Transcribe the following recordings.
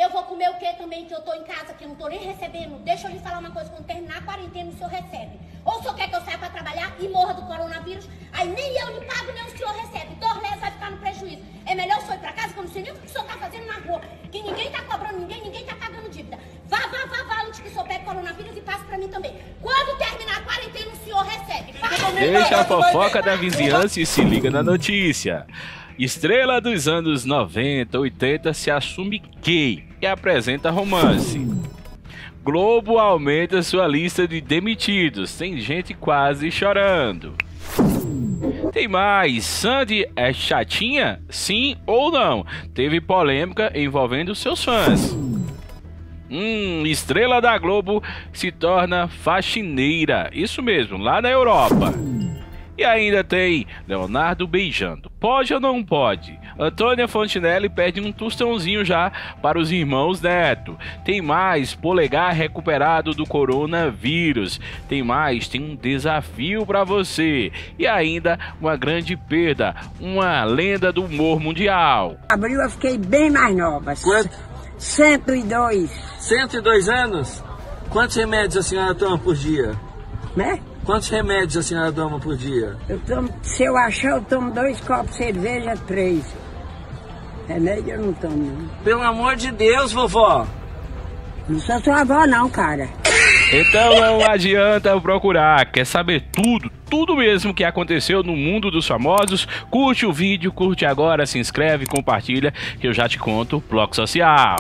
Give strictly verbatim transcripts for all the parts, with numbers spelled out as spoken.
Eu vou comer o quê também, que eu tô em casa, que eu não tô nem recebendo? Deixa eu lhe falar uma coisa, quando terminar a quarentena, o senhor recebe. Ou o senhor quer que eu saia pra trabalhar e morra do coronavírus? Aí nem eu lhe pago, nem o senhor recebe. Dorlés vai ficar no prejuízo. É melhor o senhor ir pra casa, que eu não sei nem o que o senhor tá fazendo na rua. Que ninguém tá cobrando ninguém, ninguém tá pagando dívida. Vá, vá, vá, vá, antes que o senhor pegue coronavírus e passe pra mim também. Quando terminar a quarentena, o senhor recebe. Deixa a fofoca da vizinhança e se liga na notícia. Estrela dos anos noventa, oitenta se assume gay e apresenta romance. Globo aumenta sua lista de demitidos, tem gente quase chorando. Tem mais, Sandy é chatinha? Sim ou não? Teve polêmica envolvendo seus fãs. Hum, estrela da Globo se torna faxineira, isso mesmo, lá na Europa. E ainda tem Leonardo beijando. Pode ou não pode? Antônia Fontinelli pede um tostãozinho já para os irmãos Neto. Tem mais, polegar recuperado do coronavírus. Tem mais, tem um desafio para você. E ainda uma grande perda, uma lenda do humor mundial. Abril eu fiquei bem mais nova. Quanto? cento e dois. cento e dois anos? Quantos remédios a senhora toma por dia? Né? Quantos remédios a senhora toma por dia? Eu tomo, se eu achar, eu tomo dois copos de cerveja, três. Remédio eu não tomo, não. Pelo amor de Deus, vovó! Não sou sua avó, não, cara. Então não adianta procurar, quer saber tudo, tudo mesmo que aconteceu no mundo dos famosos? Curte o vídeo, curte agora, se inscreve, compartilha, que eu já te conto, Bloco Social.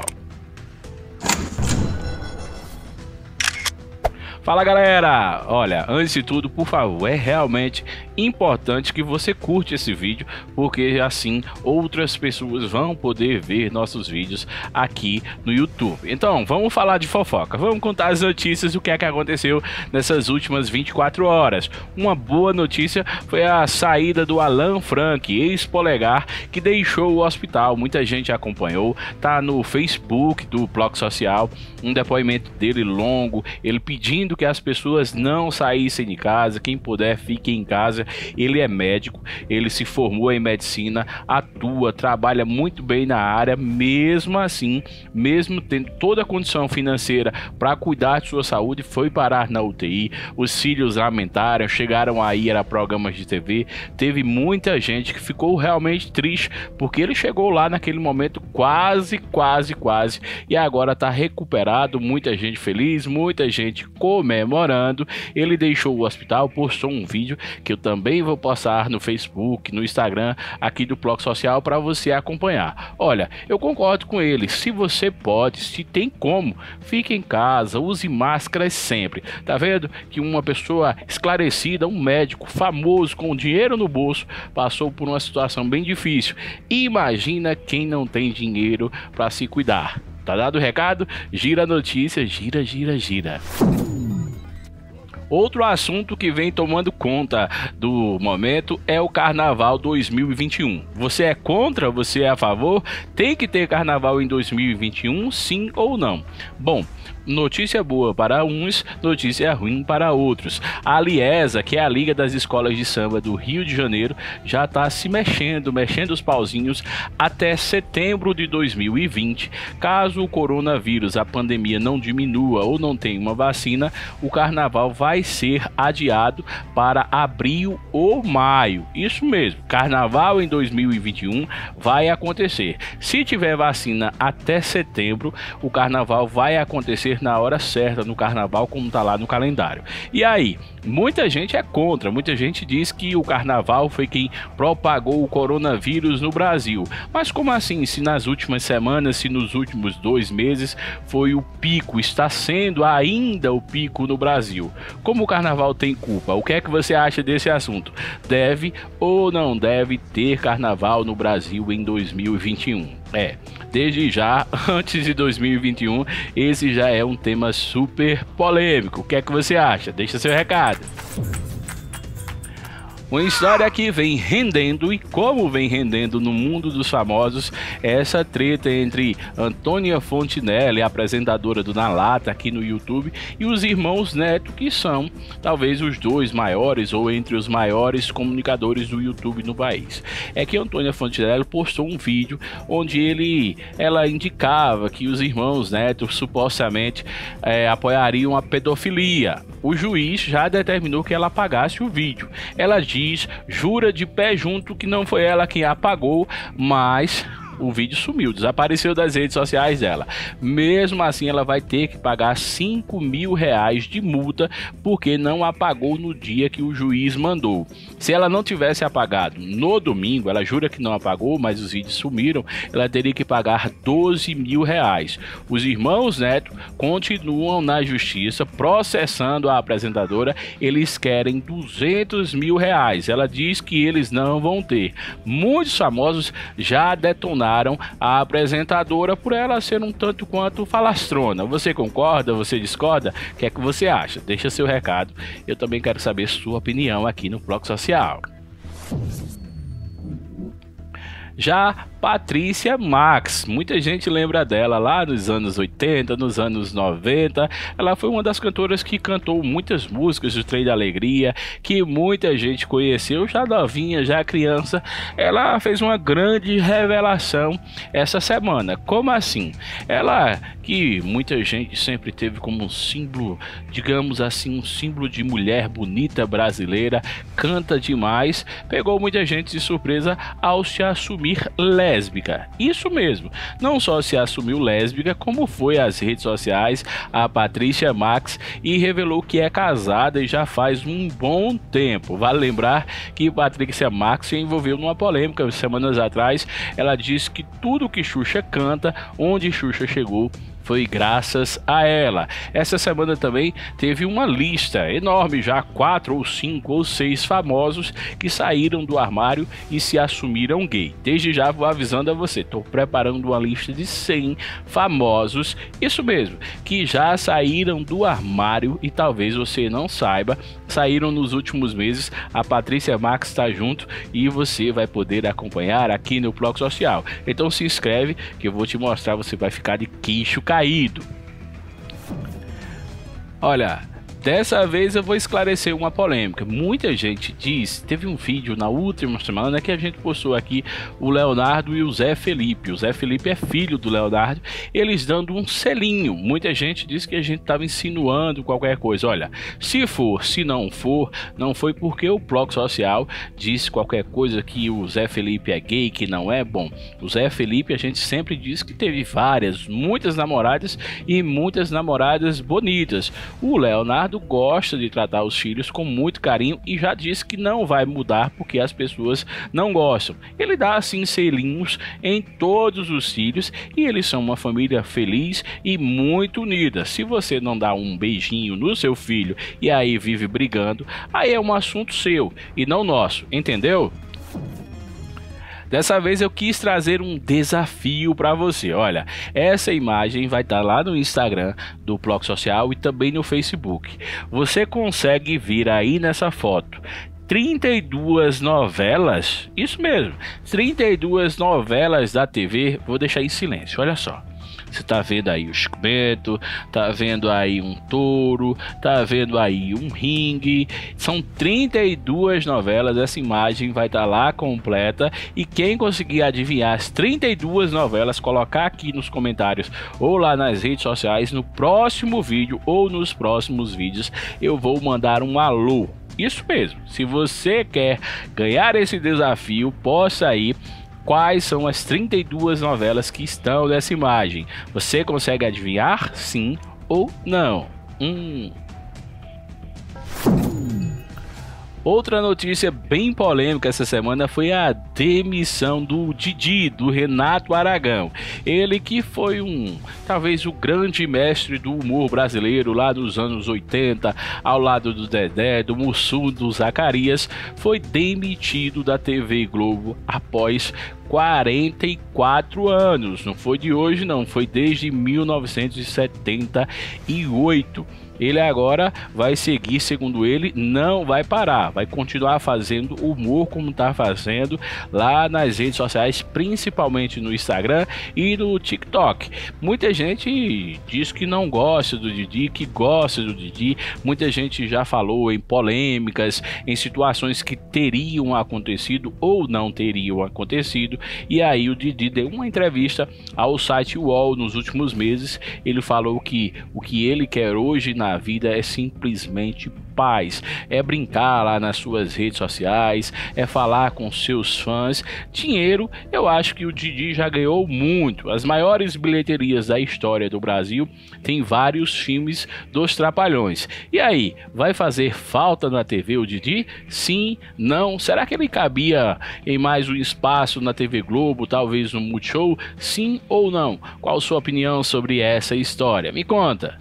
Fala galera, olha, antes de tudo, por favor, é realmente importante que você curte esse vídeo, porque assim outras pessoas vão poder ver nossos vídeos aqui no YouTube. Então, vamos falar de fofoca, vamos contar as notícias do que é que aconteceu nessas últimas vinte e quatro horas. Uma boa notícia foi a saída do Alan Frank, ex-polegar, que deixou o hospital. Muita gente acompanhou, tá no Facebook do Bloco Social, um depoimento dele longo, ele pedindo que as pessoas não saíssem de casa, quem puder fique em casa. Ele é médico, ele se formou em medicina, atua, trabalha muito bem na área, mesmo assim, mesmo tendo toda a condição financeira para cuidar de sua saúde, foi parar na U T I. Os filhos lamentaram, chegaram a ir a programas de T V, teve muita gente que ficou realmente triste, porque ele chegou lá naquele momento quase, quase, quase, e agora está recuperado, muita gente feliz, muita gente comemorando. Ele deixou o hospital, postou um vídeo que eu também vou postar no Facebook, no Instagram aqui do Bloco Social para você acompanhar. Olha, eu concordo com ele, se você pode, se tem como, fique em casa, use máscaras sempre. Tá vendo que uma pessoa esclarecida, um médico famoso com dinheiro no bolso, passou por uma situação bem difícil. Imagina quem não tem dinheiro para se cuidar. Tá dado o recado? Gira a notícia, gira, gira, gira. Outro assunto que vem tomando conta do momento é o Carnaval dois mil e vinte e um. Você é contra? Você é a favor? Tem que ter Carnaval em dois mil e vinte e um, sim ou não? Bom, notícia boa para uns, notícia ruim para outros. A Liesa, que é a Liga das Escolas de Samba do Rio de Janeiro, já está se mexendo, mexendo os pauzinhos até setembro de dois mil e vinte. Caso o coronavírus, a pandemia não diminua ou não tenha uma vacina, o Carnaval vai ser adiado para abril ou maio. Isso mesmo, Carnaval em dois mil e vinte e um vai acontecer. Se tiver vacina até setembro, o Carnaval vai acontecer na hora certa, no Carnaval, como tá lá no calendário. E aí, muita gente é contra, muita gente diz que o Carnaval foi quem propagou o coronavírus no Brasil. Mas como assim, se nas últimas semanas, se nos últimos dois meses foi o pico, está sendo ainda o pico no Brasil? Como o Carnaval tem culpa? O que é que você acha desse assunto? Deve ou não deve ter Carnaval no Brasil em dois mil e vinte e um? É, desde já, antes de dois mil e vinte e um, esse já é um tema super polêmico. O que é que você acha? Deixa seu recado. Uma história que vem rendendo, e como vem rendendo no mundo dos famosos, essa treta entre Antônia Fontinelli, apresentadora do Na Lata aqui no YouTube, e os irmãos Neto, que são talvez os dois maiores ou entre os maiores comunicadores do YouTube no país. É que Antônia Fontinelli postou um vídeo onde ele, ela indicava que os irmãos Neto supostamente é, apoiariam a pedofilia. O juiz já determinou que ela apagasse o vídeo. Ela diz, jura de pé junto que não foi ela quem apagou, mas o vídeo sumiu, desapareceu das redes sociais dela. Mesmo assim, ela vai ter que pagar cinco mil reais de multa porque não apagou no dia que o juiz mandou. Se ela não tivesse apagado no domingo, ela jura que não apagou, mas os vídeos sumiram, ela teria que pagar doze mil reais. Os irmãos Neto continuam na justiça processando a apresentadora. Eles querem duzentos mil reais. Ela diz que eles não vão ter. Muitos famosos já detonaram a apresentadora por ela ser um tanto quanto falastrona. Você concorda? Você discorda? O que é que você acha? Deixa seu recado. Eu também quero saber sua opinião aqui no Bloco Social. Já Patrícia Max, muita gente lembra dela lá nos anos oitenta, nos anos noventa. Ela foi uma das cantoras que cantou muitas músicas do Trem da Alegria, que muita gente conheceu já novinha, já criança. Ela fez uma grande revelação essa semana. Como assim? Ela, que muita gente sempre teve como um símbolo, digamos assim, um símbolo de mulher bonita brasileira, canta demais, pegou muita gente de surpresa ao se assumir lésbica. Isso mesmo, não só se assumiu lésbica, como foi às redes sociais a Patrícia Max e revelou que é casada e já faz um bom tempo. Vale lembrar que Patrícia Max se envolveu numa polêmica semanas atrás. Ela disse que tudo que Xuxa canta, onde Xuxa chegou, foi graças a ela. Essa semana também teve uma lista enorme, já quatro ou cinco ou seis famosos que saíram do armário e se assumiram gay. Desde já vou avisando a você, estou preparando uma lista de cem famosos, isso mesmo, que já saíram do armário e talvez você não saiba, saíram nos últimos meses. A Patrícia Max está junto e você vai poder acompanhar aqui no Bloco Social. Então se inscreve que eu vou te mostrar, você vai ficar de queixo caído. Olha, dessa vez eu vou esclarecer uma polêmica. Muita gente diz, teve um vídeo na última semana que a gente postou aqui o Leonardo e o Zé Felipe. O Zé Felipe é filho do Leonardo, eles dando um selinho. Muita gente diz que a gente estava insinuando qualquer coisa. Olha, se for, se não for, não foi porque o Bloco Social disse qualquer coisa que o Zé Felipe é gay, que não é bom. O Zé Felipe, a gente sempre diz que teve várias, muitas namoradas e muitas namoradas bonitas. O Leonardo gosta de tratar os filhos com muito carinho e já disse que não vai mudar porque as pessoas não gostam. Ele dá assim selinhos em todos os filhos e eles são uma família feliz e muito unida. Se você não dá um beijinho no seu filho e aí vive brigando, aí é um assunto seu e não nosso, entendeu? Dessa vez eu quis trazer um desafio para você. Olha, essa imagem vai estar lá no Instagram do Bloco Social e também no Facebook. Você consegue ver aí nessa foto trinta e duas novelas, isso mesmo, trinta e duas novelas da T V. Vou deixar em silêncio, olha só. Você tá vendo aí o Chico Bento, tá vendo aí um touro, tá vendo aí um ringue. São trinta e duas novelas, essa imagem vai estar lá completa. E quem conseguir adivinhar as trinta e duas novelas, colocar aqui nos comentários ou lá nas redes sociais, no próximo vídeo ou nos próximos vídeos, eu vou mandar um alô. Isso mesmo, se você quer ganhar esse desafio, posta aí quais são as trinta e duas novelas que estão nessa imagem. Você consegue adivinhar? Sim ou não? Hum. Outra notícia bem polêmica essa semana foi a demissão do Didi, do Renato Aragão. Ele que foi um, talvez o grande mestre do humor brasileiro lá dos anos oitenta, ao lado do Dedé, do Mussum, do Zacarias, foi demitido da T V Globo após quarenta e quatro anos. Não foi de hoje não, foi desde mil novecentos e setenta e oito. Ele agora vai seguir, segundo ele, não vai parar, vai continuar fazendo humor como está fazendo lá nas redes sociais, principalmente no Instagram e no TikTok. Muita gente diz que não gosta do Didi, que gosta do Didi. Muita gente já falou em polêmicas, em situações que teriam acontecido ou não teriam acontecido. E aí o Didi deu uma entrevista ao site U O L nos últimos meses. Ele falou que o que ele quer hoje na na vida é simplesmente paz, é brincar lá nas suas redes sociais, é falar com seus fãs. Dinheiro, eu acho que o Didi já ganhou muito. As maiores bilheterias da história do Brasil tem vários filmes dos Trapalhões. E aí, vai fazer falta na T V o Didi? Sim, não? Será que ele cabia em mais um espaço na T V Globo, talvez no Multishow? Sim ou não? Qual a sua opinião sobre essa história? Me conta!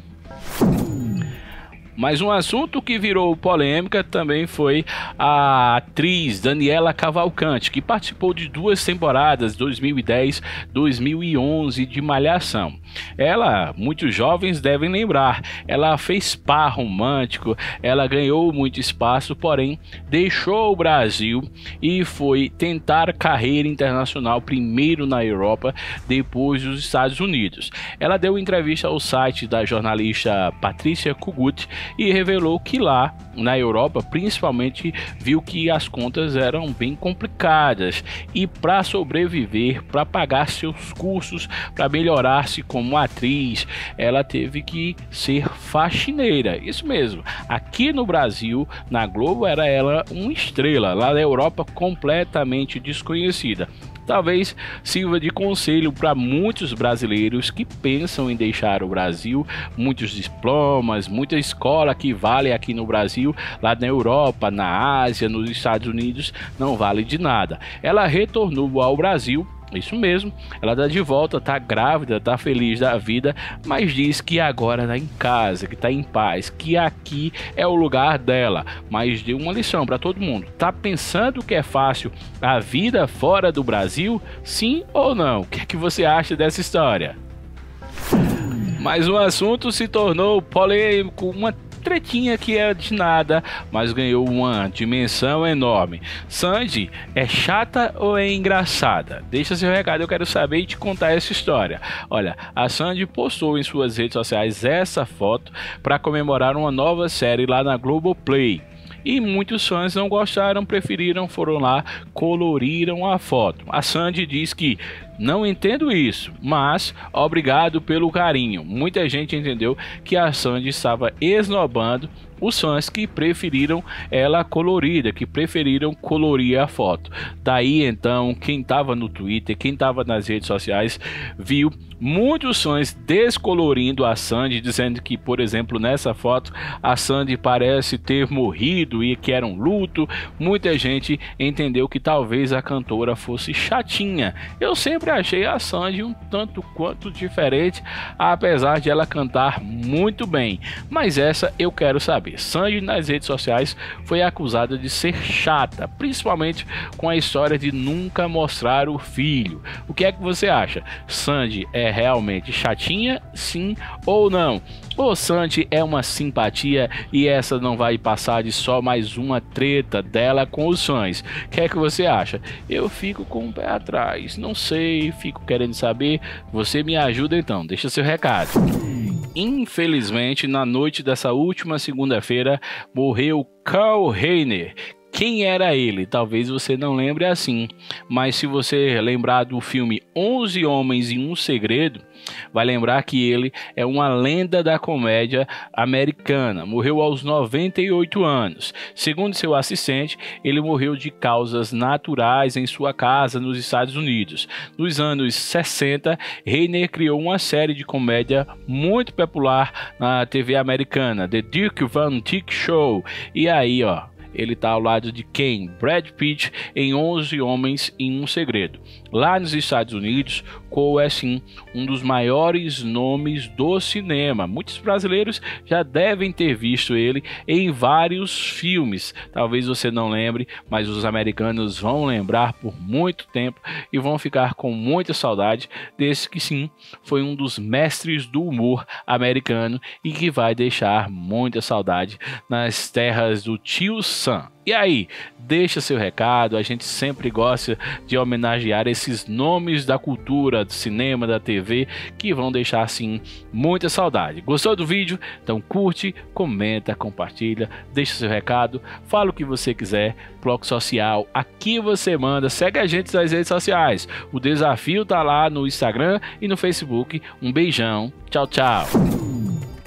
Mas um assunto que virou polêmica também foi a atriz Daniela Cavalcante, que participou de duas temporadas, dois mil e dez e dois mil e onze, de Malhação. Ela, muitos jovens devem lembrar, ela fez par romântico, ela ganhou muito espaço, porém deixou o Brasil e foi tentar carreira internacional, primeiro na Europa, depois nos Estados Unidos. Ela deu entrevista ao site da jornalista Patrícia Kogut e revelou que lá na Europa, principalmente, viu que as contas eram bem complicadas e para sobreviver, para pagar seus cursos, para melhorar-se como atriz, ela teve que ser faxineira. Isso mesmo, aqui no Brasil, na Globo, era ela uma estrela, lá na Europa completamente desconhecida. Talvez sirva de conselho para muitos brasileiros que pensam em deixar o Brasil. Muitos diplomas, muita escola que vale aqui no Brasil, lá na Europa, na Ásia, nos Estados Unidos, não vale de nada. Ela retornou ao Brasil. Isso mesmo, ela está de volta, está grávida, está feliz da vida, mas diz que agora está em casa, que está em paz, que aqui é o lugar dela. Mas deu uma lição para todo mundo. Tá pensando que é fácil a vida fora do Brasil? Sim ou não? O que é que você acha dessa história? Mas o assunto se tornou polêmico, uma tretinha que é de nada, mas ganhou uma dimensão enorme. Sandy é chata ou é engraçada? Deixa seu recado, eu quero saber e te contar essa história. Olha, a Sandy postou em suas redes sociais essa foto para comemorar uma nova série lá na Globoplay. E muitos fãs não gostaram, preferiram, foram lá, coloriram a foto. A Sandy diz que não entendo isso, mas obrigado pelo carinho. Muita gente entendeu que a Sandy estava esnobando os fãs que preferiram ela colorida, que preferiram colorir a foto. Daí então, quem estava no Twitter, quem estava nas redes sociais, viu muitos fãs descolorindo a Sandy, dizendo que, por exemplo, nessa foto a Sandy parece ter morrido e que era um luto. Muita gente entendeu que talvez a cantora fosse chatinha. Eu sempre achei a Sandy um tanto quanto diferente, apesar de ela cantar muito bem. Mas essa eu quero saber. Sandy nas redes sociais foi acusada de ser chata, principalmente com a história de nunca mostrar o filho. O que é que você acha? Sandy é realmente chatinha, sim ou não? Ou Sandy é uma simpatia e essa não vai passar de só mais uma treta dela com os fãs? O que é que você acha? Eu fico com o pé atrás, não sei, fico querendo saber. Você me ajuda então, deixa seu recado. Infelizmente, na noite dessa última segunda-feira, morreu Carl Reiner. Quem era ele? Talvez você não lembre assim, mas se você lembrar do filme onze Homens e um Segredo, vai lembrar que ele é uma lenda da comédia americana. Morreu aos noventa e oito anos. Segundo seu assistente, ele morreu de causas naturais em sua casa nos Estados Unidos. Nos anos sessenta, Reiner criou uma série de comédia muito popular na T V americana, The Dick Van Dyke Show. E aí, ó, ele tá ao lado de quem? Brad Pitt em onze Homens e um Segredo. Lá nos Estados Unidos, Cole é sim um dos maiores nomes do cinema. Muitos brasileiros já devem ter visto ele em vários filmes. Talvez você não lembre, mas os americanos vão lembrar por muito tempo e vão ficar com muita saudade desse que sim foi um dos mestres do humor americano e que vai deixar muita saudade nas terras do tio Sam. E aí, deixa seu recado, a gente sempre gosta de homenagear esses nomes da cultura, do cinema, da T V, que vão deixar assim muita saudade. Gostou do vídeo? Então curte, comenta, compartilha, deixa seu recado, fala o que você quiser, bloco social, aqui você manda, segue a gente nas redes sociais. O desafio tá lá no Instagram e no Facebook. Um beijão, tchau, tchau.